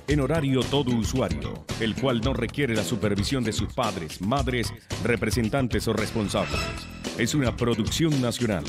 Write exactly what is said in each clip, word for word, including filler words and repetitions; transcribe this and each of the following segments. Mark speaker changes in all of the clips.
Speaker 1: en horario todo usuario, el cual no requiere la supervisión de sus padres, madres, representantes o responsables. Es una producción nacional.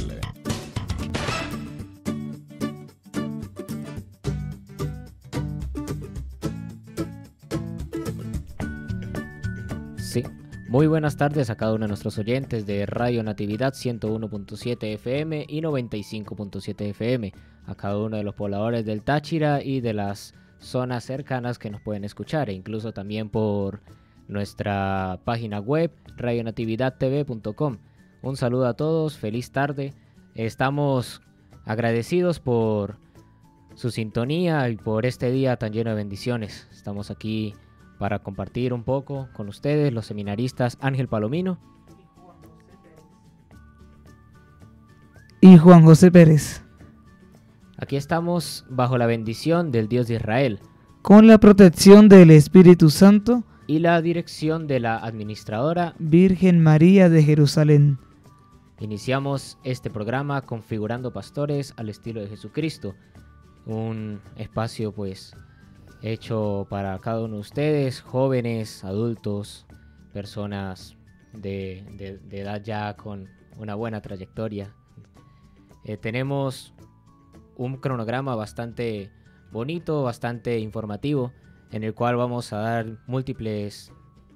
Speaker 2: Sí. Muy buenas tardes a cada uno de nuestros oyentes de Radio Natividad ciento uno punto siete F M y noventa y cinco punto siete F M, a cada uno de los pobladores del Táchira y de las zonas cercanas que nos pueden escuchar, e incluso también por nuestra página web radio natividad t v punto com. Un saludo a todos, feliz tarde. Estamos agradecidos por su sintonía y por este día tan lleno de bendiciones. Estamos aquí para compartir un poco con ustedes, los seminaristas Ángel Palomino
Speaker 3: y Juan José Pérez.
Speaker 2: Aquí estamos bajo la bendición del Dios de Israel,
Speaker 3: con la protección del Espíritu Santo
Speaker 2: y la dirección de la administradora
Speaker 3: Virgen María de Jerusalén.
Speaker 2: Iniciamos este programa configurando pastores al estilo de Jesucristo, un espacio pues hecho para cada uno de ustedes, jóvenes, adultos, personas de, de, de edad ya con una buena trayectoria. Eh, tenemos un cronograma bastante bonito, bastante informativo, en el cual vamos a dar múltiples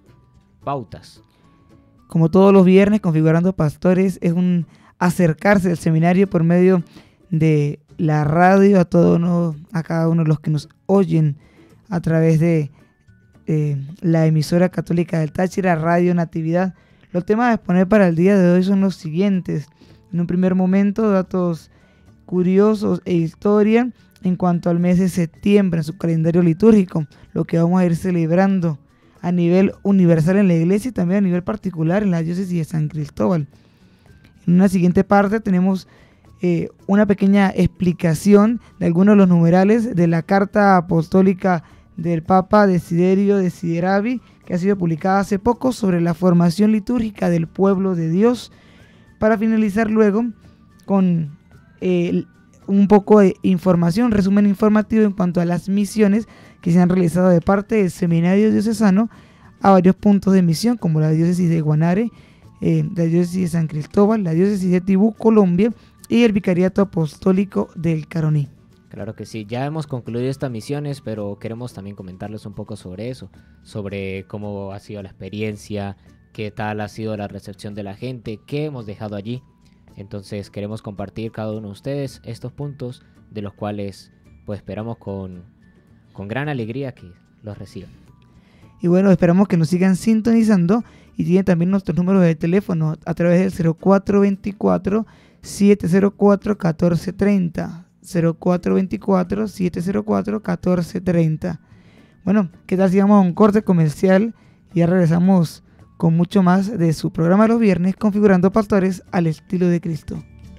Speaker 2: pautas.
Speaker 3: Como todos los viernes, Configurando Pastores es un acercarse al seminario por medio de la radio a, todo uno, a cada uno de los que nos oyen a través de eh, la emisora católica del Táchira, Radio Natividad. Los temas a exponer para el día de hoy son los siguientes. En un primer momento, datos curiosos e historia en cuanto al mes de septiembre en su calendario litúrgico, lo que vamos a ir celebrando a nivel universal en la iglesia y también a nivel particular en la diócesis de San Cristóbal. En una siguiente parte tenemos eh, una pequeña explicación de algunos de los numerales de la carta apostólica del Papa Desiderio Desideravi, que ha sido publicada hace poco, sobre la formación litúrgica del pueblo de Dios, para finalizar luego con eh, un poco de información, resumen informativo en cuanto a las misiones que se han realizado de parte del Seminario Diocesano a varios puntos de misión, como la diócesis de Guanare, eh, la diócesis de San Cristóbal, la diócesis de Tibú, Colombia, y el Vicariato Apostólico del Caroní.
Speaker 2: Claro que sí, ya hemos concluido estas misiones, pero queremos también comentarles un poco sobre eso, sobre cómo ha sido la experiencia, qué tal ha sido la recepción de la gente, qué hemos dejado allí. Entonces queremos compartir cada uno de ustedes estos puntos, de los cuales pues esperamos con, con gran alegría que los reciban.
Speaker 3: Y bueno, esperamos que nos sigan sintonizando y tienen también nuestros números de teléfono a través del cero cuatro veinticuatro, siete cero cuatro, catorce treinta. cero cuatro veinticuatro, siete cero cuatro, catorce treinta. Bueno, ¿qué tal si vamos a un corte comercial y ya regresamos con mucho más de su programa los viernes, Configurando Pastores al estilo de Cristo?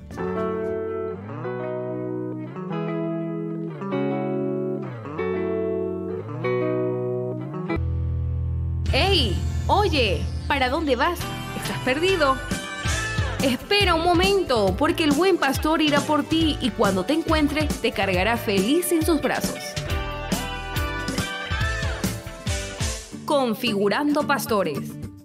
Speaker 4: ¡Ey! Oye, ¿para dónde vas? ¿Estás perdido? Espera un momento, porque el buen pastor irá por ti y cuando te encuentre te cargará feliz en sus brazos. Configurando Pastores.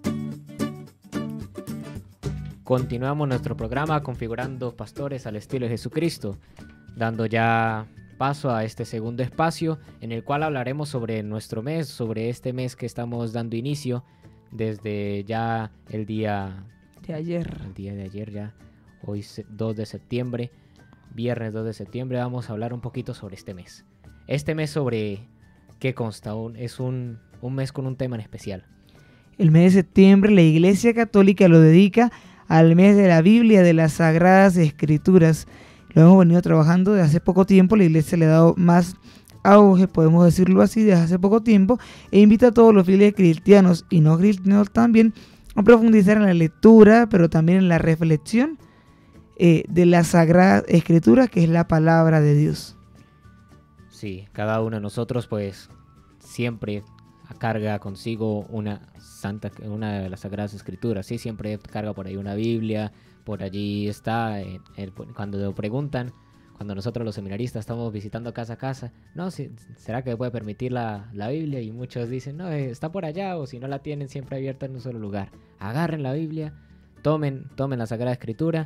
Speaker 2: Continuamos nuestro programa Configurando Pastores al estilo de Jesucristo, dando ya paso a este segundo espacio en el cual hablaremos sobre nuestro mes, sobre este mes que estamos dando inicio desde ya el día
Speaker 3: de ayer.
Speaker 2: El día de ayer ya, hoy dos de septiembre, viernes dos de septiembre, vamos a hablar un poquito sobre este mes. Este mes sobre qué consta, un, es un, un mes con un tema en especial.
Speaker 3: El mes de septiembre la Iglesia Católica lo dedica al mes de la Biblia, de las Sagradas Escrituras. Lo hemos venido trabajando desde hace poco tiempo, la Iglesia le ha dado más auge, podemos decirlo así, desde hace poco tiempo, e invita a todos los fieles cristianos y no cristianos también a profundizar en la lectura, pero también en la reflexión eh, de la Sagrada Escritura, que es la palabra de Dios.
Speaker 2: Sí, cada uno de nosotros pues siempre carga consigo una santa, una de las Sagradas Escrituras, sí, siempre carga por ahí una Biblia, por allí está, eh, eh, cuando lo preguntan, cuando nosotros los seminaristas estamos visitando casa a casa, no, si, ¿será que puede permitir la, la Biblia? Y muchos dicen, no, eh, está por allá, o si no la tienen siempre abierta en un solo lugar. Agarren la Biblia, tomen, tomen la Sagrada Escritura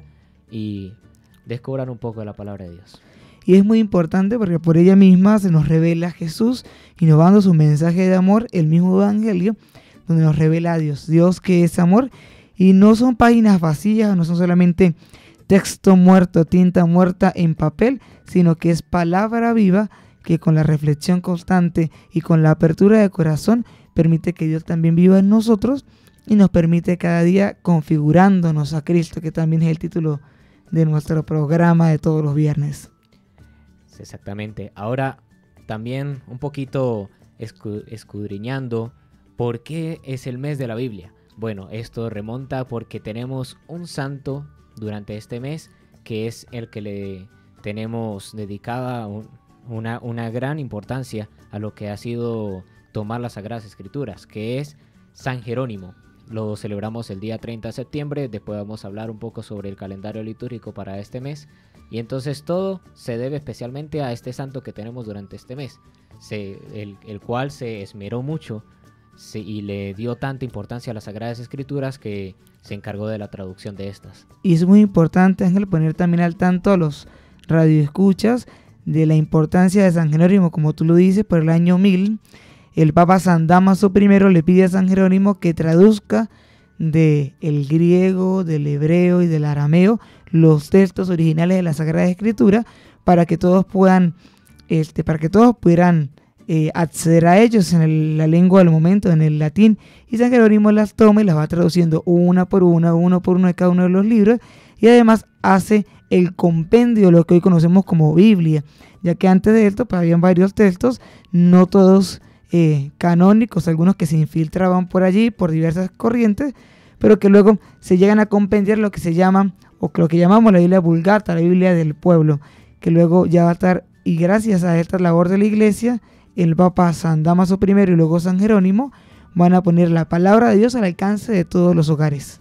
Speaker 2: y descubran un poco de la palabra de Dios.
Speaker 3: Y es muy importante porque por ella misma se nos revela Jesús y nos va dando su mensaje de amor, el mismo evangelio, donde nos revela a Dios, Dios que es amor, y no son páginas vacías, no son solamente texto muerto, tinta muerta en papel, sino que es palabra viva que con la reflexión constante y con la apertura de corazón permite que Dios también viva en nosotros y nos permite cada día configurándonos a Cristo, que también es el título de nuestro programa de todos los viernes.
Speaker 2: Exactamente. Ahora también un poquito escu- escudriñando por qué es el mes de la Biblia. Bueno, esto remonta porque tenemos un santo durante este mes que es el que le tenemos dedicada un, una, una gran importancia a lo que ha sido tomar las Sagradas Escrituras, que es San Jerónimo. Lo celebramos el día treinta de septiembre, después vamos a hablar un poco sobre el calendario litúrgico para este mes, y entonces todo se debe especialmente a este santo que tenemos durante este mes, se, el, el cual se esmeró mucho se, y le dio tanta importancia a las Sagradas Escrituras que se encargó de la traducción de estas.
Speaker 3: Y es muy importante, Ángel, poner también al tanto a los radioescuchas de la importancia de San Jerónimo, como tú lo dices, por el año mil. El Papa San Dámaso primero le pide a San Jerónimo que traduzca del griego, del hebreo y del arameo los textos originales de la Sagrada Escritura para que todos puedan, este, para que todos pudieran eh, acceder a ellos en el, la lengua del momento, en el latín, y San Jerónimo las toma y las va traduciendo una por una, uno por uno de cada uno de los libros, y además hace el compendio, lo que hoy conocemos como Biblia, ya que antes de esto pues, habían varios textos, no todos Eh, canónicos, algunos que se infiltraban por allí por diversas corrientes, pero que luego se llegan a compendiar lo que se llama, o lo que llamamos la Biblia Vulgata, la Biblia del pueblo, que luego ya va a estar, y gracias a esta labor de la Iglesia, el Papa San Dámaso primero y luego San Jerónimo van a poner la palabra de Dios al alcance de todos los hogares.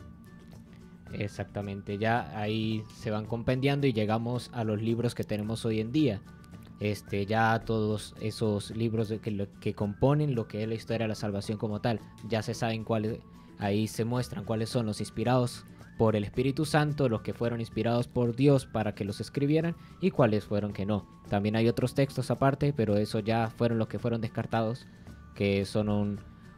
Speaker 2: Exactamente, ya ahí se van compendiando y llegamos a los libros que tenemos hoy en día. Este, ya todos esos libros de que, lo, que componen lo que es la historia de la salvación como tal, ya se saben cuáles, ahí se muestran cuáles son los inspirados por el Espíritu Santo, los que fueron inspirados por Dios para que los escribieran y cuáles fueron que no. También hay otros textos aparte, pero eso ya fueron los que fueron descartados, que son un,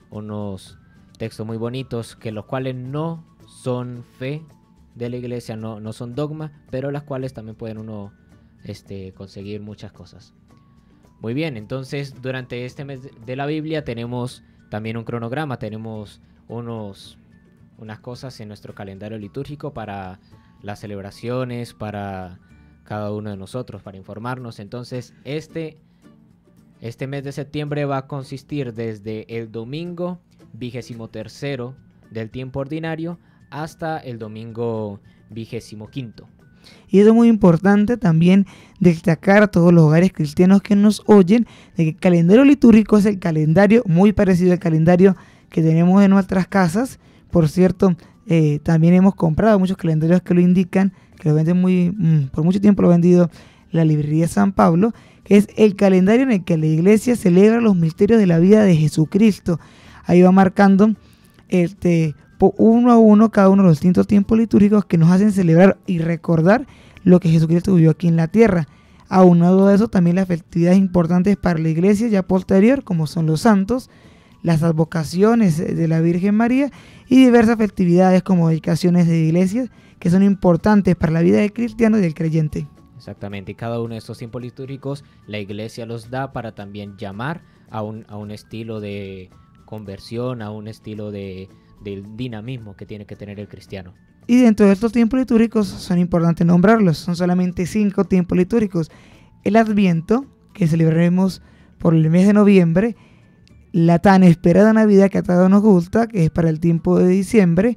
Speaker 2: unos textos muy bonitos, que los cuales no son fe de la iglesia, no, no son dogma, pero las cuales también pueden uno Este, conseguir muchas cosas. Muy bien, entonces durante este mes de la Biblia tenemos también un cronograma, tenemos unos, unas cosas en nuestro calendario litúrgico para las celebraciones, para cada uno de nosotros, para informarnos. Entonces este, este mes de septiembre va a consistir desde el domingo vigésimo tercero del tiempo ordinario hasta el domingo vigésimo quinto.
Speaker 3: Y es muy importante también destacar a todos los hogares cristianos que nos oyen de que el calendario litúrgico es el calendario muy parecido al calendario que tenemos en nuestras casas. Por cierto, eh, también hemos comprado muchos calendarios que lo indican, que lo venden muy, mm, por mucho tiempo lo ha vendido la librería San Pablo, que es el calendario en el que la iglesia celebra los misterios de la vida de Jesucristo. Ahí va marcando este... uno a uno cada uno de los distintos tiempos litúrgicos que nos hacen celebrar y recordar lo que Jesucristo vivió aquí en la tierra. Aunado a eso, también las festividades importantes para la iglesia ya posterior, como son los santos, las advocaciones de la Virgen María y diversas festividades como dedicaciones de iglesias que son importantes para la vida del cristiano y del creyente.
Speaker 2: Exactamente, y cada uno de estos tiempos litúrgicos la iglesia los da para también llamar a un, a un estilo de conversión, a un estilo de del dinamismo que tiene que tener el cristiano.
Speaker 3: Y dentro de estos tiempos litúrgicos son importantes nombrarlos, son solamente cinco tiempos litúrgicos. El Adviento, que celebraremos por el mes de noviembre, la tan esperada Navidad que a todos nos gusta, que es para el tiempo de diciembre,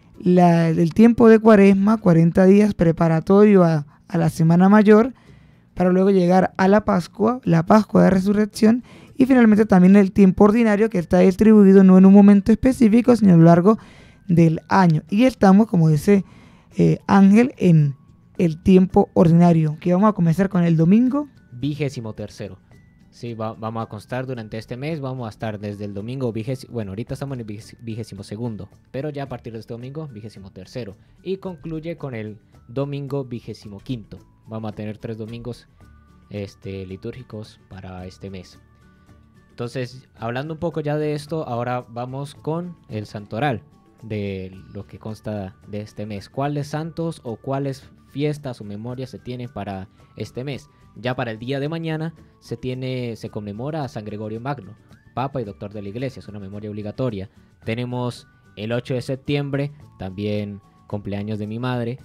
Speaker 3: la, el tiempo de Cuaresma, cuarenta días preparatorio a, a la Semana Mayor, para luego llegar a la Pascua, la Pascua de Resurrección, y finalmente también el tiempo ordinario, que está distribuido no en un momento específico, sino a lo largo del año. Y estamos, como dice eh, Ángel, en el tiempo ordinario, que vamos a comenzar con el domingo.
Speaker 2: Vigésimo tercero. Sí, va, vamos a constar durante este mes, vamos a estar desde el domingo vigésimo, bueno, ahorita estamos en el vigésimo segundo, pero ya a partir de este domingo, vigésimo tercero, y concluye con el domingo vigésimo quinto. Vamos a tener tres domingos este, litúrgicos para este mes. Entonces, hablando un poco ya de esto, ahora vamos con el santoral de lo que consta de este mes. ¿Cuáles santos o cuáles fiestas o memorias se tienen para este mes? Ya para el día de mañana se tiene, se conmemora a San Gregorio Magno, Papa y Doctor de la Iglesia, es una memoria obligatoria. Tenemos el ocho de septiembre, también cumpleaños de mi madre.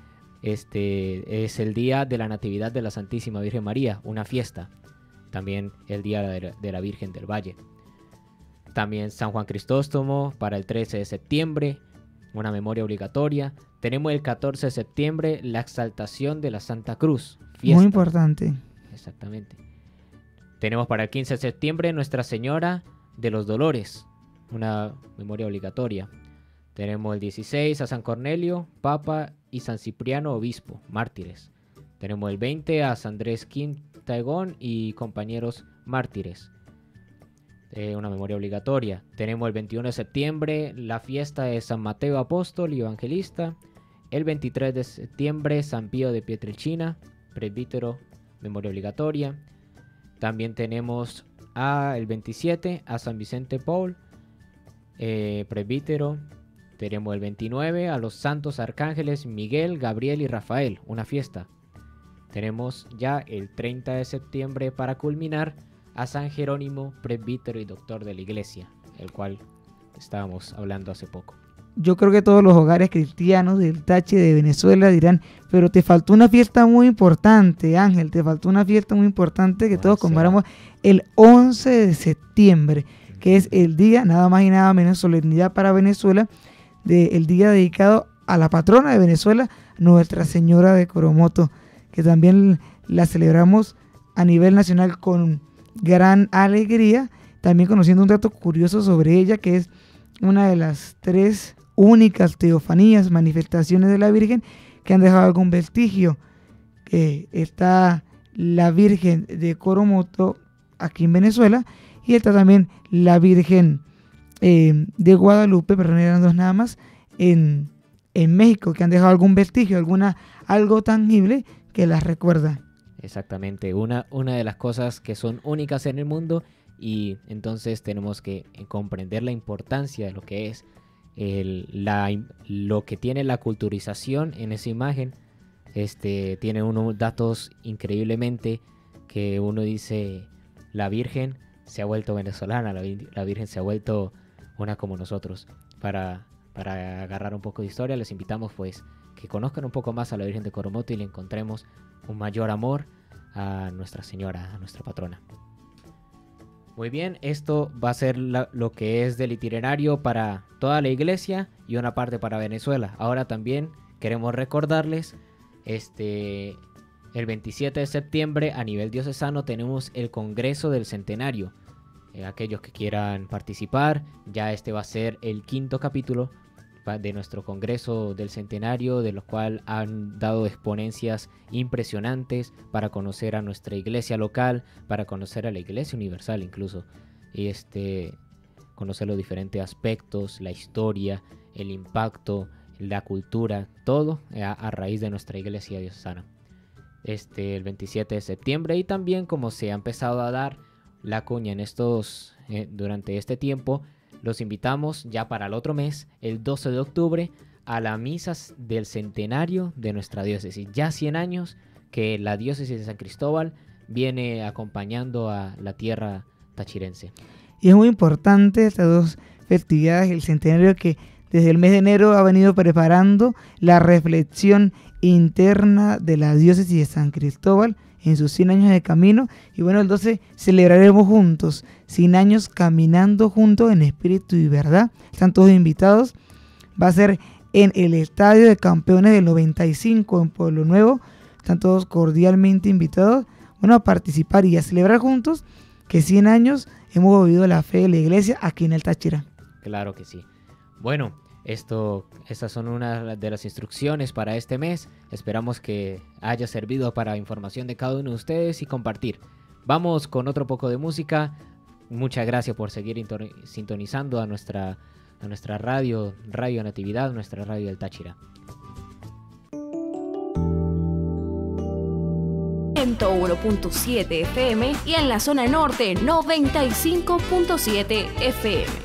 Speaker 2: Este es el día de la Natividad de la Santísima Virgen María, una fiesta. También el día de la, de la Virgen del Valle. También San Juan Crisóstomo para el trece de septiembre, una memoria obligatoria. Tenemos el catorce de septiembre la exaltación de la Santa Cruz, fiesta.
Speaker 3: Muy importante.
Speaker 2: Exactamente. Tenemos para el quince de septiembre Nuestra Señora de los Dolores, una memoria obligatoria. Tenemos el dieciséis a San Cornelio, Papa, y San Cipriano, Obispo, mártires. Tenemos el veinte a San Andrés Quintaegón y compañeros mártires, eh, una memoria obligatoria. Tenemos el veintiuno de septiembre la fiesta de San Mateo Apóstol y Evangelista. El veintitrés de septiembre San Pío de Pietrelcina, presbítero, memoria obligatoria. También tenemos a, el veintisiete a San Vicente Paul, eh, presbítero. Tenemos el veintinueve a los santos arcángeles Miguel, Gabriel y Rafael, una fiesta. Tenemos ya el treinta de septiembre para culminar a San Jerónimo, presbítero y doctor de la Iglesia, el cual estábamos hablando hace poco.
Speaker 3: Yo creo que todos los hogares cristianos del Táchira de Venezuela dirán, pero te faltó una fiesta muy importante, Ángel, te faltó una fiesta muy importante que todos conmemoramos el once de septiembre, que es el día, nada más y nada menos, solemnidad para Venezuela, del día dedicado a la patrona de Venezuela, Nuestra Señora de Coromoto, que también la celebramos a nivel nacional con gran alegría, también conociendo un dato curioso sobre ella, que es una de las tres únicas teofanías, manifestaciones de la Virgen que han dejado algún vestigio, que está la Virgen de Coromoto aquí en Venezuela, y está también la Virgen eh, de Guadalupe, perdón, eran dos nada más, en, en México, que han dejado algún vestigio, alguna, algo tangible que las recuerda.
Speaker 2: Exactamente, una, una de las cosas que son únicas en el mundo, y entonces tenemos que comprender la importancia de lo que es el, la, lo que tiene la culturización en esa imagen. Este, tiene unos datos increíblemente que uno dice, la Virgen se ha vuelto venezolana, la, la Virgen se ha vuelto una como nosotros. Para, para agarrar un poco de historia, les invitamos pues que conozcan un poco más a la Virgen de Coromoto y le encontremos un mayor amor a Nuestra Señora, a nuestra patrona. Muy bien, esto va a ser la, lo que es del itinerario para toda la iglesia y una parte para Venezuela. Ahora también queremos recordarles, este, el veintisiete de septiembre a nivel diocesano tenemos el Congreso del Centenario. Eh, aquellos que quieran participar, ya este va a ser el quinto capítulo de nuestro Congreso del Centenario, de los cuales han dado exponencias impresionantes para conocer a nuestra iglesia local, para conocer a la iglesia universal incluso, y este, conocer los diferentes aspectos, la historia, el impacto, la cultura, todo a, a raíz de nuestra iglesia diocesana. Este, el veintisiete de septiembre, y también como se ha empezado a dar la cuña en estos, eh, durante este tiempo, los invitamos ya para el otro mes, el doce de octubre, a la misa del centenario de nuestra diócesis. Ya cien años que la diócesis de San Cristóbal viene acompañando a la tierra tachirense.
Speaker 3: Y es muy importante estas dos festividades, el centenario, que desde el mes de enero ha venido preparando la reflexión interna de la diócesis de San Cristóbal en sus cien años de camino. Y bueno, el doce celebraremos juntos, cien años caminando juntos en espíritu y verdad. Están todos invitados. Va a ser en el Estadio de Campeones del noventa y cinco en Pueblo Nuevo. Están todos cordialmente invitados, bueno, a participar y a celebrar juntos que cien años hemos vivido la fe de la iglesia aquí en el Táchira.
Speaker 2: Claro que sí. Bueno, Esto, estas son una de las instrucciones para este mes. Esperamos que haya servido para información de cada uno de ustedes y compartir. Vamos con otro poco de música. Muchas gracias por seguir sintonizando a nuestra, a nuestra radio, Radio Natividad, nuestra radio del Táchira.
Speaker 4: ciento uno punto siete F M y en la zona norte noventa y cinco punto siete F M.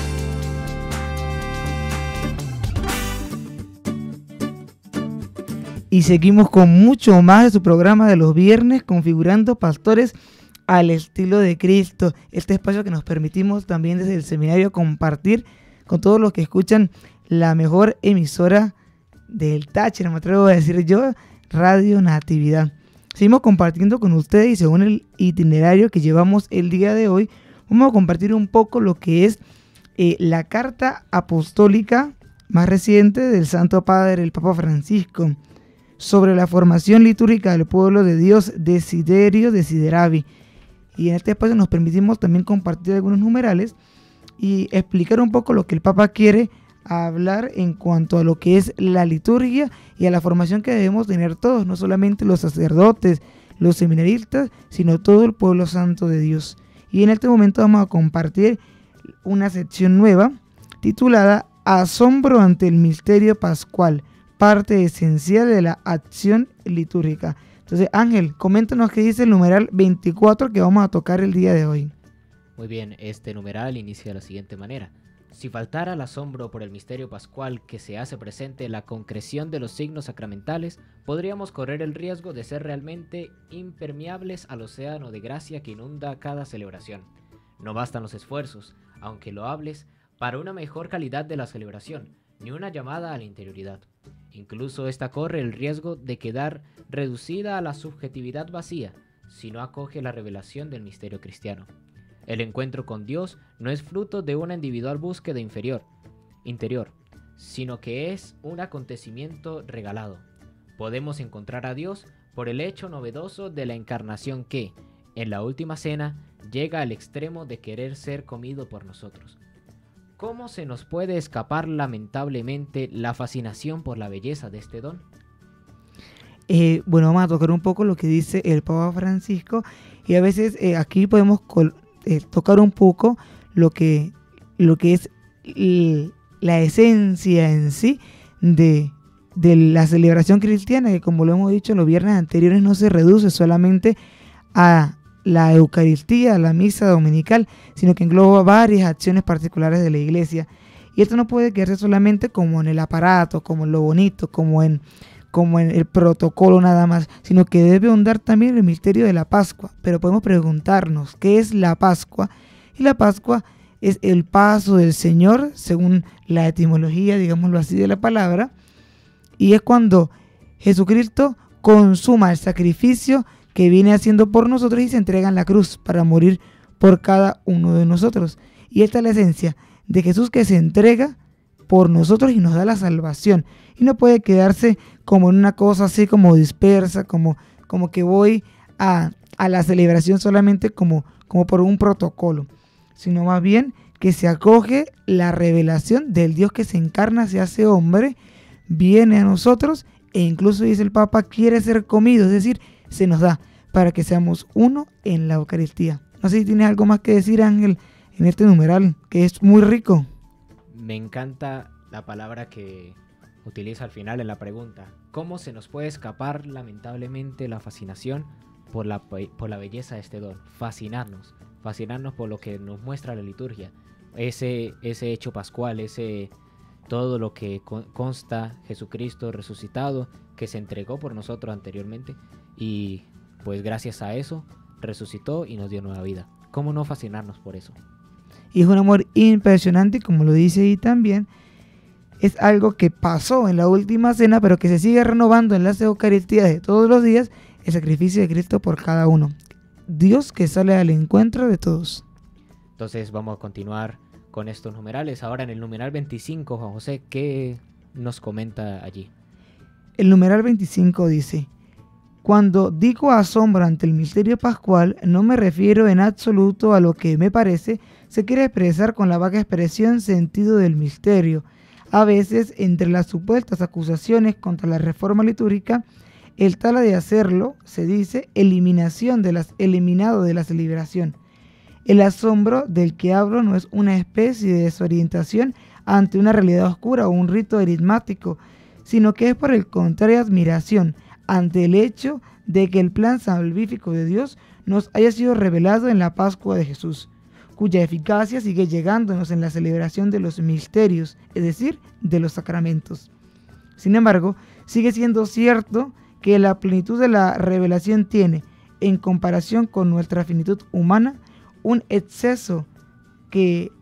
Speaker 3: Y seguimos con mucho más de su programa de los viernes, configurando pastores al estilo de Cristo. Este espacio que nos permitimos también desde el seminario compartir con todos los que escuchan la mejor emisora del Táchira, me atrevo a decir yo, Radio Natividad. Seguimos compartiendo con ustedes y según el itinerario que llevamos el día de hoy, vamos a compartir un poco lo que es eh, la carta apostólica más reciente del Santo Padre, el Papa Francisco, sobre la formación litúrgica del pueblo de Dios, Desiderio Desideravi. Y en este espacio nos permitimos también compartir algunos numerales y explicar un poco lo que el Papa quiere hablar en cuanto a lo que es la liturgia y a la formación que debemos tener todos, no solamente los sacerdotes, los seminaristas, sino todo el pueblo santo de Dios. Y en este momento vamos a compartir una sección nueva titulada Asombro ante el misterio pascual, parte esencial de la acción litúrgica. Entonces, Ángel, coméntanos qué dice el numeral veinticuatro que vamos a tocar el día de hoy.
Speaker 2: Muy bien, este numeral inicia de la siguiente manera. Si faltara el asombro por el misterio pascual que se hace presente en la concreción de los signos sacramentales, podríamos correr el riesgo de ser realmente impermeables al océano de gracia que inunda cada celebración. No bastan los esfuerzos, aunque loables, para una mejor calidad de la celebración, ni una llamada a la interioridad. Incluso esta corre el riesgo de quedar reducida a la subjetividad vacía, si no acoge la revelación del misterio cristiano. El encuentro con Dios no es fruto de una individual búsqueda inferior, interior, sino que es un acontecimiento regalado. Podemos encontrar a Dios por el hecho novedoso de la encarnación que, en la última cena, llega al extremo de querer ser comido por nosotros. ¿Cómo se nos puede escapar lamentablemente la fascinación por la belleza de este don?
Speaker 3: Eh, bueno, vamos a tocar un poco lo que dice el Papa Francisco y a veces eh, aquí podemos col- eh, tocar un poco lo que, lo que es l- la esencia en sí de, de la celebración cristiana, que como lo hemos dicho en los viernes anteriores no se reduce solamente a la Eucaristía, la misa dominical, sino que engloba varias acciones particulares de la iglesia. Y esto no puede quedarse solamente como en el aparato, como en lo bonito, como en, como en el protocolo nada más, sino que debe ahondar también el misterio de la Pascua. Pero podemos preguntarnos, ¿qué es la Pascua? Y la Pascua es el paso del Señor, según la etimología, digámoslo así, de la palabra, y es cuando Jesucristo consuma el sacrificio que viene haciendo por nosotros y se entrega en la cruz para morir por cada uno de nosotros. Y esta es la esencia de Jesús, que se entrega por nosotros y nos da la salvación. Y no puede quedarse como en una cosa así como dispersa, como, como que voy a, a la celebración solamente como, como por un protocolo, sino más bien que se acoge la revelación del Dios que se encarna, se hace hombre, viene a nosotros e incluso, dice el Papa, quiere ser comido, es decir, se nos da para que seamos uno en la Eucaristía. No sé si tienes algo más que decir, Ángel, en este numeral, que es muy rico.
Speaker 2: Me encanta la palabra que utiliza al final en la pregunta. ¿Cómo se nos puede escapar lamentablemente la fascinación por la, por la belleza de este don? Fascinarnos, fascinarnos por lo que nos muestra la liturgia. Ese, ese hecho pascual, ese todo lo que consta Jesucristo resucitado, que se entregó por nosotros anteriormente y pues gracias a eso resucitó y nos dio nueva vida. ¿Cómo no fascinarnos por eso?
Speaker 3: Y es un amor impresionante, como lo dice ahí también. Es algo que pasó en la última cena, pero que se sigue renovando en las Eucaristías de todos los días, el sacrificio de Cristo por cada uno. Dios que sale al encuentro de todos.
Speaker 2: Entonces vamos a continuar con estos numerales. Ahora en el numeral veinticinco, Juan José, ¿qué nos comenta allí?
Speaker 3: El numeral veinticinco dice: cuando digo asombro ante el misterio pascual, no me refiero en absoluto a lo que me parece se quiere expresar con la vaga expresión sentido del misterio, A veces, entre las supuestas acusaciones contra la reforma litúrgica, el tal de hacerlo, se dice, eliminación de las, eliminado de la celebración. El asombro del que hablo no es una especie de desorientación ante una realidad oscura o un rito enigmático, sino que es por el contrario admiración ante el hecho de que el plan salvífico de Dios nos haya sido revelado en la Pascua de Jesús, cuya eficacia sigue llegándonos en la celebración de los misterios, es decir, de los sacramentos. Sin embargo, sigue siendo cierto que la plenitud de la revelación tiene, en comparación con nuestra finitud humana, un exceso que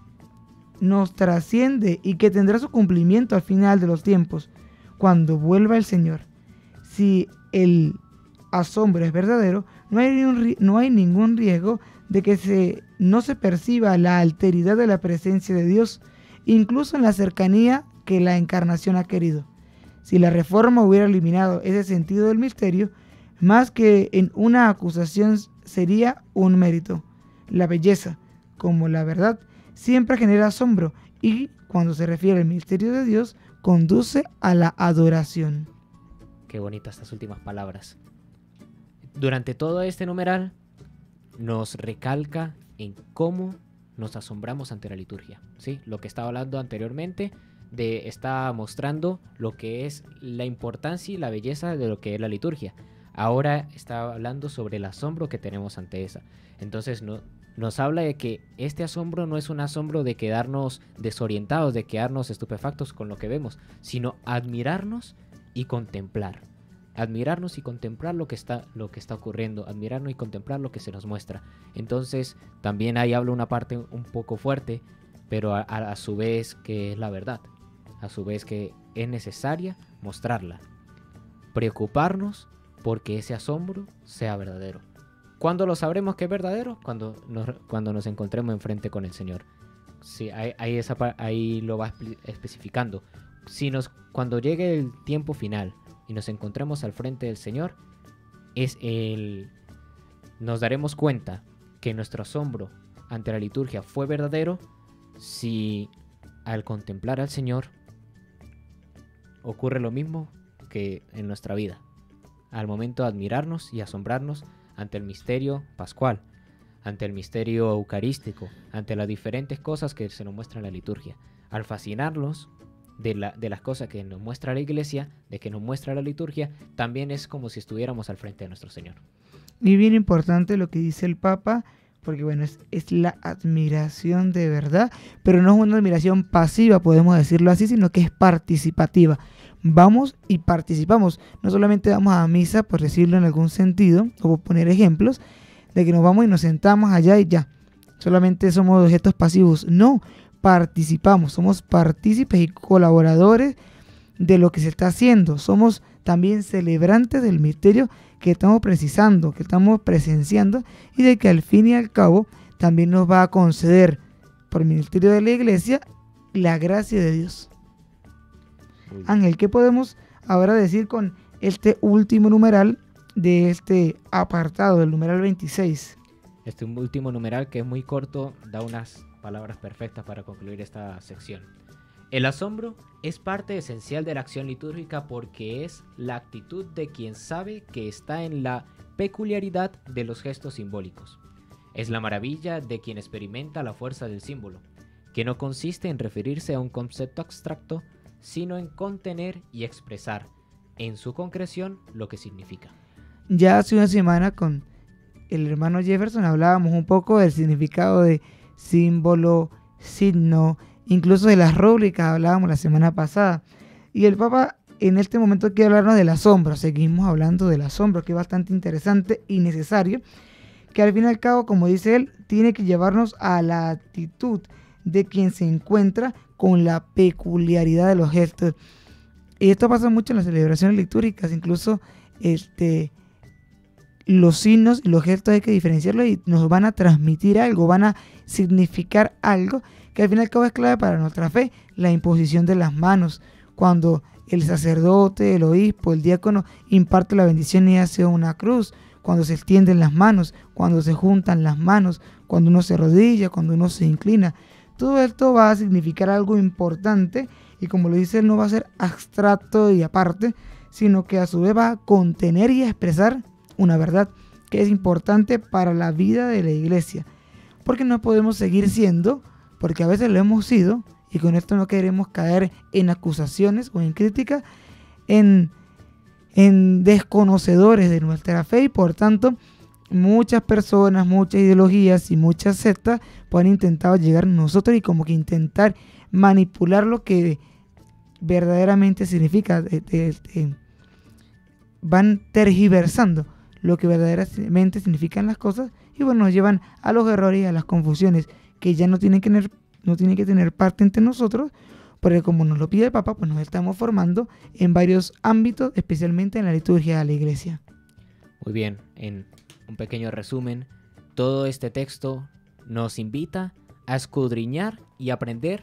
Speaker 3: nos trasciende y que tendrá su cumplimiento al final de los tiempos, cuando vuelva el Señor. Si el asombro es verdadero, no hay, ningún, no hay ningún riesgo de que se, no se perciba la alteridad de la presencia de Dios, incluso en la cercanía que la encarnación ha querido. Si la reforma hubiera eliminado ese sentido del misterio, más que en una acusación sería un mérito. La belleza, como la verdad, siempre genera asombro y, cuando se refiere al misterio de Dios, conduce a la adoración.
Speaker 2: Qué bonitas estas últimas palabras. Durante todo este numeral nos recalca en cómo nos asombramos ante la liturgia, ¿sí? Lo que estaba hablando anteriormente, de, está mostrando lo que es la importancia y la belleza de lo que es la liturgia. Ahora está hablando sobre el asombro que tenemos ante esa. Entonces no, nos habla de que este asombro no es un asombro de quedarnos desorientados, de quedarnos estupefactos con lo que vemos, sino admirarnos y contemplar. Admirarnos y contemplar lo que está, lo que está ocurriendo, admirarnos y contemplar lo que se nos muestra. Entonces también ahí habla una parte un poco fuerte, pero a, a, a su vez que es la verdad, a su vez que es necesaria mostrarla. Preocuparnos porque ese asombro sea verdadero. ¿Cuándo lo sabremos que es verdadero? Cuando nos, cuando nos encontremos enfrente con el Señor. Sí, ahí, ahí, esa, ahí lo va especificando. Si nos, cuando llegue el tiempo final y nos encontremos al frente del Señor, es el, nos daremos cuenta que nuestro asombro ante la liturgia fue verdadero si al contemplar al Señor ocurre lo mismo que en nuestra vida. Al momento de admirarnos y asombrarnos ante el misterio pascual, ante el misterio eucarístico, ante las diferentes cosas que se nos muestran en la liturgia. Al fascinarnos de, la, de las cosas que nos muestra la iglesia, de que nos muestra la liturgia, también es como si estuviéramos al frente de nuestro Señor.
Speaker 3: Y bien importante lo que dice el Papa, porque bueno, es, es la admiración de verdad, pero no es una admiración pasiva, podemos decirlo así, sino que es participativa. Vamos y participamos, no solamente vamos a misa, por decirlo en algún sentido, o por poner ejemplos, de que nos vamos y nos sentamos allá y ya, solamente somos objetos pasivos. No, participamos, somos partícipes y colaboradores de lo que se está haciendo, somos también celebrantes del misterio que estamos precisando, que estamos presenciando, y de que al fin y al cabo también nos va a conceder por el ministerio de la iglesia la gracia de Dios. Ángel, ¿qué podemos ahora decir con este último numeral de este apartado, del numeral veintiséis?
Speaker 2: Este último numeral, que es muy corto, da unas palabras perfectas para concluir esta sección. El asombro es parte esencial de la acción litúrgica porque es la actitud de quien sabe que está en la peculiaridad de los gestos simbólicos. Es la maravilla de quien experimenta la fuerza del símbolo, que no consiste en referirse a un concepto abstracto, sino en contener y expresar en su concreción lo que significa.
Speaker 3: Ya hace una semana con el hermano Jefferson hablábamos un poco del significado de símbolo, signo, incluso de las rúbricas hablábamos la semana pasada. Y el Papa en este momento quiere hablarnos del asombro. Seguimos hablando del asombro, que es bastante interesante y necesario, que al fin y al cabo, como dice él, tiene que llevarnos a la actitud de quien se encuentra con la peculiaridad de los gestos. Y esto pasa mucho en las celebraciones litúrgicas, incluso este, los signos y los gestos hay que diferenciarlos y nos van a transmitir algo, van a significar algo que al fin y al cabo es clave para nuestra fe. La imposición de las manos, cuando el sacerdote, el obispo, el diácono imparte la bendición y hace una cruz, cuando se extienden las manos, cuando se juntan las manos, cuando uno se arrodilla, cuando uno se inclina. todo esto va a significar algo importante y como lo dice él, no va a ser abstracto y aparte, sino que a su vez va a contener y expresar una verdad que es importante para la vida de la iglesia. Porque no podemos seguir siendo, porque a veces lo hemos sido, y con esto no queremos caer en acusaciones o en críticas, en, en desconocedores de nuestra fe, y por tanto muchas personas, muchas ideologías y muchas sectas pueden intentar llegar a nosotros y como que intentar manipular lo que verdaderamente significa, de, de, de, van tergiversando lo que verdaderamente significan las cosas y bueno, nos llevan a los errores y a las confusiones que ya no tienen que tener, no tienen que tener parte entre nosotros, porque como nos lo pide el Papa, pues nos estamos formando en varios ámbitos, especialmente en la liturgia de la iglesia.
Speaker 2: Muy bien, en un pequeño resumen, todo este texto nos invita a escudriñar y aprender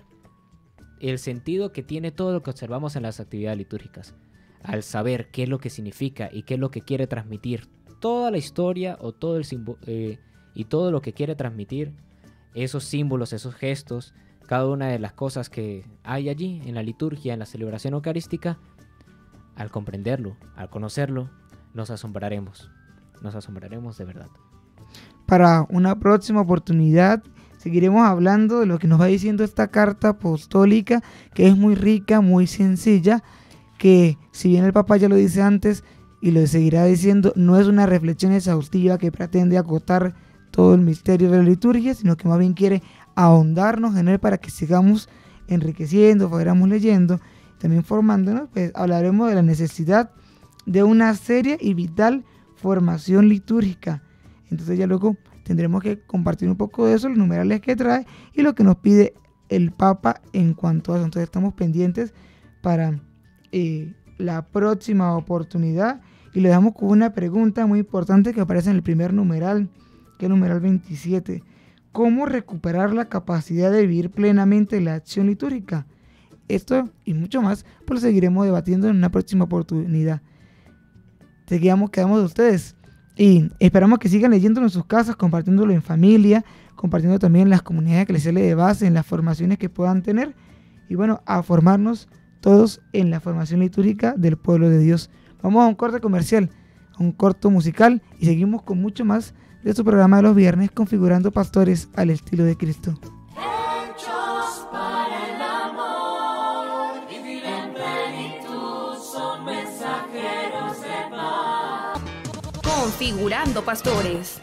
Speaker 2: el sentido que tiene todo lo que observamos en las actividades litúrgicas. Al saber qué es lo que significa y qué es lo que quiere transmitir toda la historia o todo el símbolo, eh, y todo lo que quiere transmitir, esos símbolos, esos gestos, cada una de las cosas que hay allí en la liturgia, en la celebración eucarística, al comprenderlo, al conocerlo, nos asombraremos, nos asombraremos de verdad.
Speaker 3: Para una próxima oportunidad seguiremos hablando de lo que nos va diciendo esta carta apostólica, que es muy rica, muy sencilla, que si bien el Papa ya lo dice antes y lo seguirá diciendo, no es una reflexión exhaustiva que pretende acotar todo el misterio de la liturgia, sino que más bien quiere ahondarnos en él para que sigamos enriqueciendo, fuéramos leyendo, también formándonos. Pues hablaremos de la necesidad de una seria y vital formación litúrgica. Entonces ya luego tendremos que compartir un poco de eso, los numerales que trae y lo que nos pide el Papa en cuanto a eso. Entonces estamos pendientes para eh, la próxima oportunidad y le damos con una pregunta muy importante que aparece en el primer numeral, que es el numeral veintisiete. ¿Cómo recuperar la capacidad de vivir plenamente la acción litúrgica? Esto y mucho más, pues lo seguiremos debatiendo en una próxima oportunidad. Seguimos, quedamos de ustedes y esperamos que sigan leyéndolo en sus casas, compartiéndolo en familia, compartiendo también en las comunidades eclesiales de base, en las formaciones que puedan tener y bueno, a formarnos todos en la formación litúrgica del pueblo de Dios. Vamos a un corte comercial, a un corto musical y seguimos con mucho más de su programa de los viernes, configurando pastores al estilo de Cristo.
Speaker 5: Hechos para el amor, vivir en plenitud, son mensajeros de paz.
Speaker 4: Configurando pastores.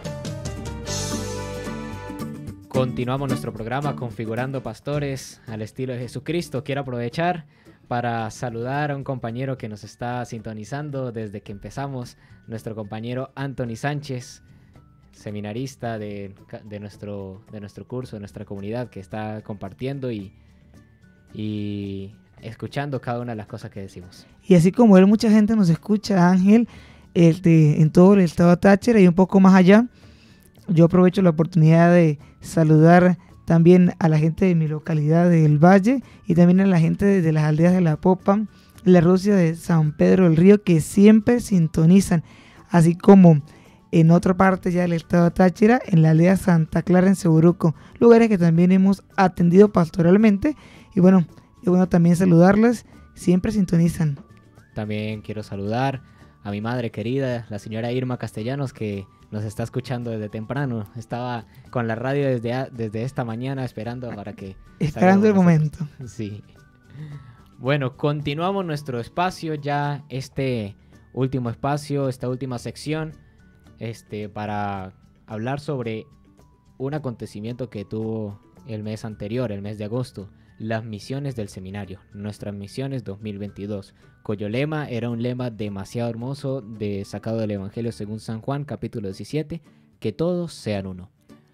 Speaker 2: Continuamos nuestro programa Configurando Pastores al estilo de Jesucristo. Quiero aprovechar para saludar a un compañero que nos está sintonizando desde que empezamos, nuestro compañero Anthony Sánchez, seminarista de, de, nuestro, de nuestro curso, de nuestra comunidad, que está compartiendo y, y escuchando cada una de las cosas que decimos.
Speaker 3: Y así como él, mucha gente nos escucha, Ángel, este, en todo el estado de Táchira y un poco más allá. Yo aprovecho la oportunidad de saludar también a la gente de mi localidad del Valle y también a la gente de las aldeas de La Popa, la Rusia de San Pedro del Río, que siempre sintonizan, así como en otra parte ya del estado de Táchira, en la aldea Santa Clara en Seguruco, lugares que también hemos atendido pastoralmente y bueno, y bueno también saludarles, siempre sintonizan.
Speaker 2: También quiero saludar a mi madre querida, la señora Irma Castellanos, que nos está escuchando desde temprano. Estaba con la radio desde, a, desde esta mañana esperando para que...
Speaker 3: Esperando el momento.
Speaker 2: Sí. Bueno, continuamos nuestro espacio ya, este último espacio, esta última sección, este, para hablar sobre un acontecimiento que tuvo el mes anterior, el mes de agosto, las misiones del seminario, nuestras misiones dos mil veintidós, cuyo lema era un lema demasiado hermoso, de, sacado del Evangelio según San Juan, capítulo diecisiete, que todos sean uno.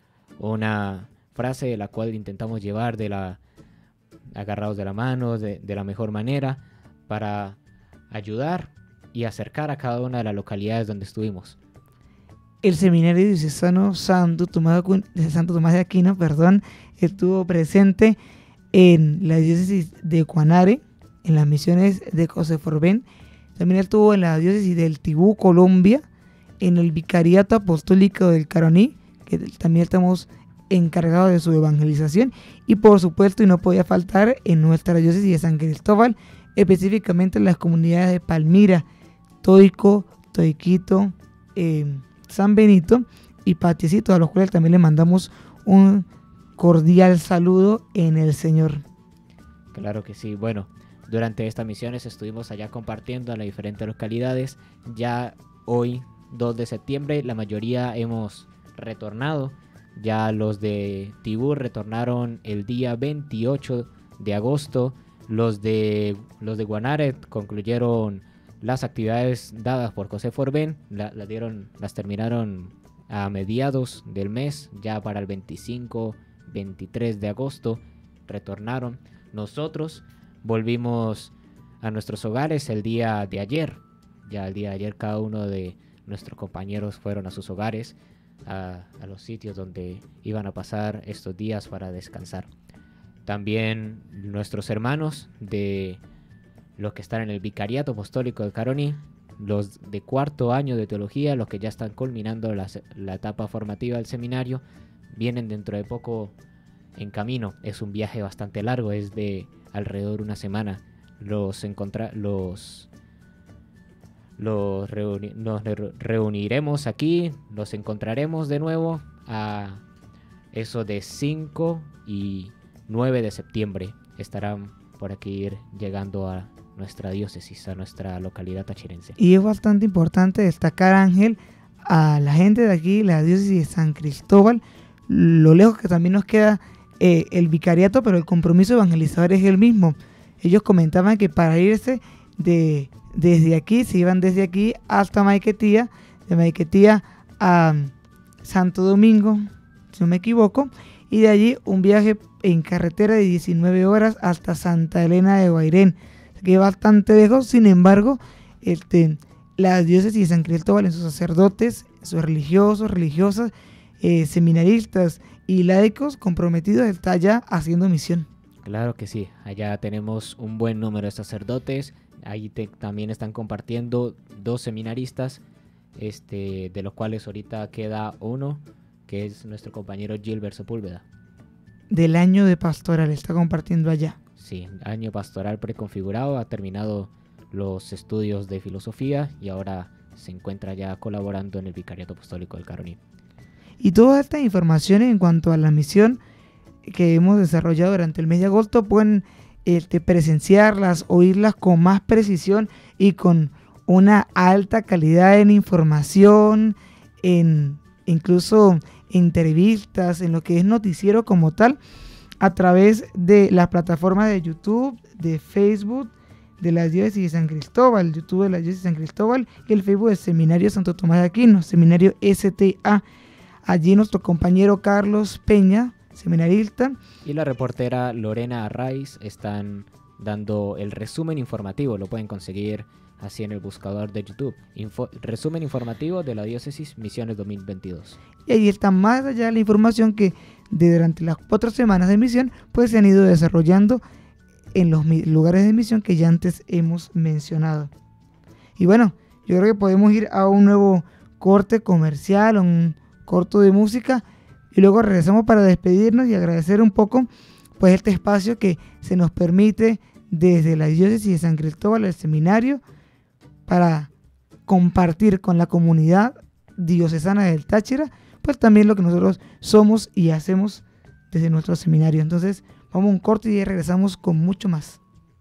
Speaker 2: Una frase de la cual intentamos llevar de la, agarrados de la mano, de, de la mejor manera, para ayudar y acercar a cada una de las localidades donde estuvimos.
Speaker 3: El seminario diocesano Santo Tomás de, Santo Tomás de Aquino, perdón, estuvo presente en la diócesis de Guanare, en las misiones de José Forbén. También estuvo en la diócesis del Tibú, Colombia, en el Vicariato Apostólico del Caroní, que también estamos encargados de su evangelización, y por supuesto, y no podía faltar, en nuestra diócesis de San Cristóbal, específicamente en las comunidades de Palmira, Toico, Toiquito, eh, San Benito y Patiecito, a los cuales también le mandamos un cordial saludo en el Señor.
Speaker 2: Claro que sí. Bueno, durante estas misiones estuvimos allá compartiendo en las diferentes localidades. Ya hoy, dos de septiembre, la mayoría hemos retornado. Ya los de Tibú retornaron el día veintiocho de agosto. Los de, los de Guanare concluyeron las actividades dadas por José Forbén. La, la dieron, las terminaron a mediados del mes, ya para el veinticinco, veintitrés de agosto retornaron. Nosotros volvimos a nuestros hogares el día de ayer. Ya el día de ayer cada uno de nuestros compañeros fueron a sus hogares, a, a los sitios donde iban a pasar estos días para descansar. También nuestros hermanos de los que están en el Vicariato Apostólico de Caroní, los de cuarto año de teología, los que ya están culminando la, la etapa formativa del seminario, vienen dentro de poco en camino. Es un viaje bastante largo, es de alrededor de una semana. Los, encontra los, los reuni nos reuniremos aquí, los encontraremos de nuevo a eso de cinco y nueve de septiembre. Estarán por aquí llegando a nuestra diócesis, a nuestra localidad tachirense.
Speaker 3: Y es bastante importante destacar, Ángel, a la gente de aquí, la diócesis de San Cristóbal, lo lejos que también nos queda eh, el vicariato, pero el compromiso evangelizador es el mismo. Ellos comentaban que para irse de, desde aquí, se iban desde aquí hasta Maiquetía, de Maiquetía a Santo Domingo, si no me equivoco, y de allí un viaje en carretera de diecinueve horas hasta Santa Elena de Guairén, que es bastante lejos. Sin embargo, este, la diócesis de San Cristóbal, en sus sacerdotes, sus religiosos, religiosas, eh, seminaristas y laicos comprometidos, está ya haciendo misión.
Speaker 2: Claro que sí, allá tenemos un buen número de sacerdotes. Ahí te, también están compartiendo dos seminaristas, este, de los cuales ahorita queda uno, que es nuestro compañero Gilbert Sepúlveda.
Speaker 3: Del año de pastoral está compartiendo allá.
Speaker 2: Sí, año pastoral preconfigurado, ha terminado los estudios de filosofía y ahora se encuentra ya colaborando en el Vicariato Apostólico del Caroní.
Speaker 3: Y todas estas informaciones en cuanto a la misión que hemos desarrollado durante el mes de agosto pueden este, presenciarlas, oírlas con más precisión y con una alta calidad en información, en incluso entrevistas, en lo que es noticiero como tal, a través de las plataformas de YouTube, de Facebook, de la diócesis de San Cristóbal, YouTube de la diócesis de San Cristóbal y el Facebook del Seminario Santo Tomás de Aquino, Seminario S T A. Allí nuestro compañero Carlos Peña, seminarista,
Speaker 2: y la reportera Lorena Arraiz están dando el resumen informativo. Lo pueden conseguir así en el buscador de YouTube. Info, resumen informativo de la diócesis Misiones dos mil veintidós.
Speaker 3: Y ahí está más allá la información que de durante las cuatro semanas de misión pues se han ido desarrollando en los lugares de misión que ya antes hemos mencionado. Y bueno, yo creo que podemos ir a un nuevo corte comercial, un corto de música, y luego regresamos para despedirnos y agradecer un poco pues este espacio que se nos permite desde la diócesis de San Cristóbal, el seminario, para compartir con la comunidad diocesana del Táchira pues también lo que nosotros somos y hacemos desde nuestro seminario. Entonces vamos a un corte y regresamos con mucho más.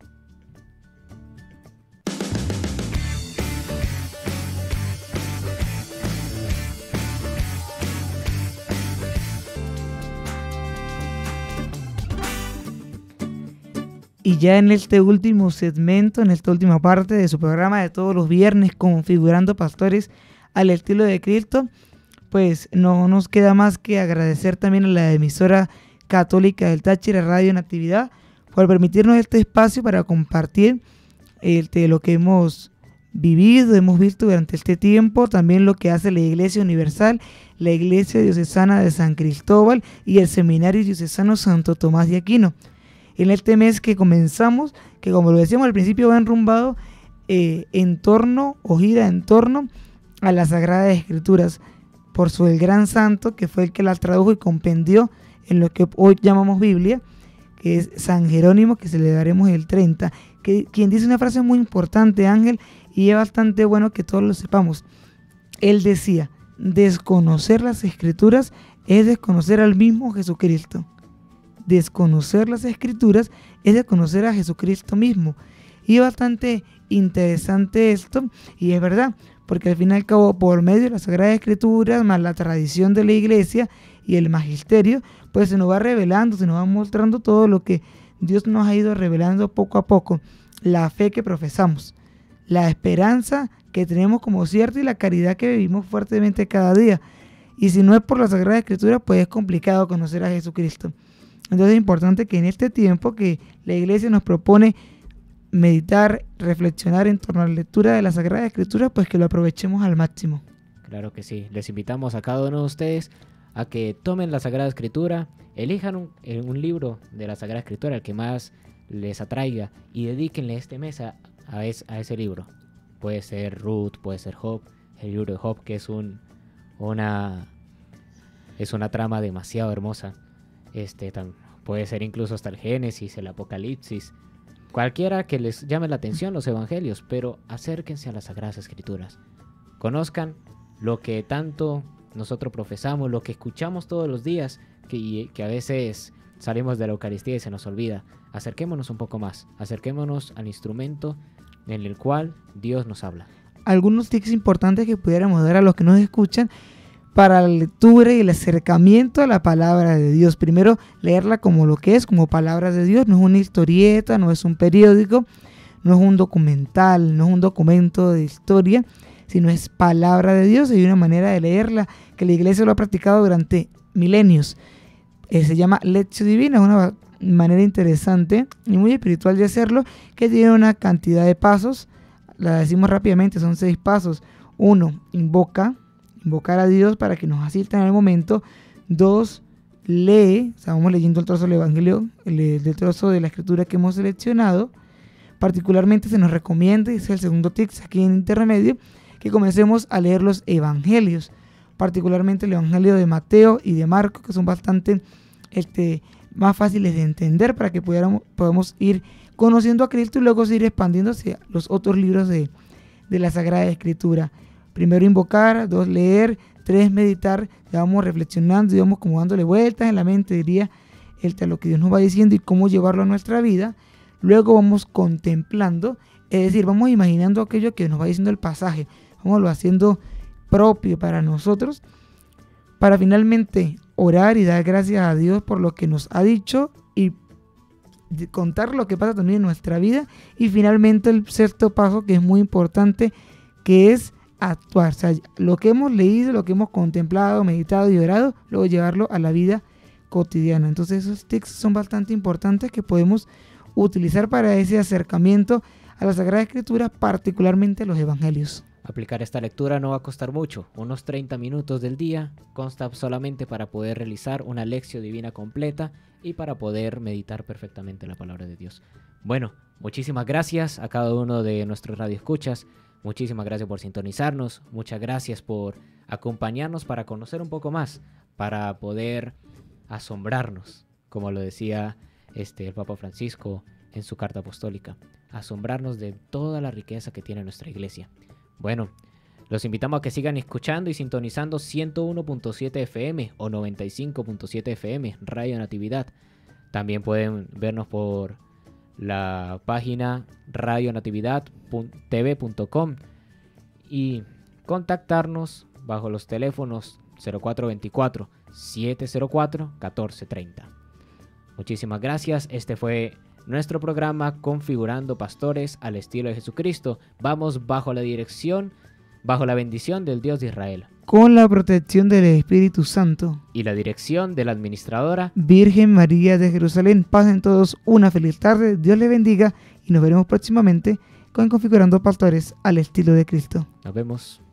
Speaker 3: Y ya en este último segmento, en esta última parte de su programa de todos los viernes, configurando pastores al estilo de Cristo, pues no nos queda más que agradecer también a la emisora católica del Táchira, Radio Natividad, por permitirnos este espacio para compartir este, lo que hemos vivido, hemos visto durante este tiempo, también lo que hace la Iglesia Universal, la Iglesia Diocesana de San Cristóbal y el Seminario Diocesano Santo Tomás de Aquino. En este mes que comenzamos, que como lo decíamos al principio va enrumbado eh, en torno o gira en torno a las Sagradas Escrituras, por su el gran santo que fue el que las tradujo y compendió en lo que hoy llamamos Biblia, que es San Jerónimo, que celebraremos el treinta, que, quien dice una frase muy importante, Ángel, y es bastante bueno que todos lo sepamos. Él decía, desconocer las Escrituras es desconocer al mismo Jesucristo. Desconocer las Escrituras es desconocer a Jesucristo mismo. Y es bastante interesante esto, y es verdad, porque al fin y al cabo, por medio de las Sagradas Escrituras, más la tradición de la Iglesia y el magisterio, pues se nos va revelando, se nos va mostrando todo lo que Dios nos ha ido revelando poco a poco, la fe que profesamos, la esperanza que tenemos como cierta y la caridad que vivimos fuertemente cada día. Y si no es por la Sagrada Escritura, pues es complicado conocer a Jesucristo. Entonces es importante que en este tiempo que la Iglesia nos propone meditar, reflexionar en torno a la lectura de la Sagrada Escritura, pues que lo aprovechemos al máximo.
Speaker 2: Claro que sí. Les invitamos a cada uno de ustedes a que tomen la Sagrada Escritura, elijan un, un libro de la Sagrada Escritura, el que más les atraiga, y dedíquenle este mes a, a, es, a ese libro. Puede ser Ruth, puede ser Job, el libro de Job, que es un una es una trama demasiado hermosa. Este tan, puede ser incluso hasta el Génesis, el Apocalipsis, cualquiera que les llame la atención, los evangelios, pero acérquense a las Sagradas Escrituras. Conozcan lo que tanto nosotros profesamos, lo que escuchamos todos los días, que, que a veces salimos de la Eucaristía y se nos olvida. Acerquémonos un poco más, acerquémonos al instrumento en el cual Dios nos habla.
Speaker 3: Algunos tips importantes que pudiéramos dar a los que nos escuchan para la lectura y el acercamiento a la palabra de Dios. Primero, leerla como lo que es, como palabra de Dios. No es una historieta, no es un periódico, no es un documental, no es un documento de historia, sino es palabra de Dios. Hay una manera de leerla que la Iglesia lo ha practicado durante milenios. Eh, se llama Lectio Divina, es una manera interesante y muy espiritual de hacerlo, que tiene una cantidad de pasos. La decimos rápidamente, son seis pasos. Uno, invoca, invocar a Dios para que nos asista en el momento. Dos, lee, o sea, vamos leyendo el trozo del Evangelio, el, el trozo de la Escritura que hemos seleccionado. Particularmente se nos recomienda, y es el segundo tip aquí en intermedio, que comencemos a leer los Evangelios, particularmente el Evangelio de Mateo y de Marcos, que son bastante este, más fáciles de entender para que pudiéramos, podamos ir conociendo a Cristo y luego seguir expandiéndose a los otros libros de, de la Sagrada Escritura. Primero invocar, dos leer, tres meditar, ya vamos reflexionando y vamos como dándole vueltas en la mente, diría, el, a lo que Dios nos va diciendo y cómo llevarlo a nuestra vida. Luego vamos contemplando, es decir, vamos imaginando aquello que nos va diciendo el pasaje, vamos lo haciendo propio para nosotros, para finalmente orar y dar gracias a Dios por lo que nos ha dicho y contar lo que pasa también en nuestra vida. Y finalmente el sexto paso, que es muy importante, que es actuar. O sea, lo que hemos leído, lo que hemos contemplado, meditado y orado, luego llevarlo a la vida cotidiana. Entonces esos tips son bastante importantes que podemos utilizar para ese acercamiento a la Sagrada Escritura, particularmente a los Evangelios.
Speaker 2: Aplicar esta lectura no va a costar mucho, unos treinta minutos del día, consta solamente para poder realizar una lección divina completa y para poder meditar perfectamente la palabra de Dios. Bueno, muchísimas gracias a cada uno de nuestros radioescuchas, muchísimas gracias por sintonizarnos, muchas gracias por acompañarnos para conocer un poco más, para poder asombrarnos, como lo decía este, el Papa Francisco en su carta apostólica, asombrarnos de toda la riqueza que tiene nuestra iglesia. Bueno, los invitamos a que sigan escuchando y sintonizando ciento uno punto siete F M o noventa y cinco punto siete F M, Radio Natividad. También pueden vernos por la página radio natividad t v punto com y contactarnos bajo los teléfonos cero cuatro veinticuatro, siete cero cuatro, catorce treinta. Muchísimas gracias. Este fue nuestro programa Configurando Pastores al estilo de Jesucristo. Vamos bajo la dirección, bajo la bendición del Dios de Israel,
Speaker 3: con la protección del Espíritu Santo
Speaker 2: y la dirección de la administradora
Speaker 3: Virgen María de Jerusalén. Pasen todos una feliz tarde, Dios les bendiga y nos veremos próximamente con Configurando Pastores al estilo de Cristo.
Speaker 2: Nos vemos.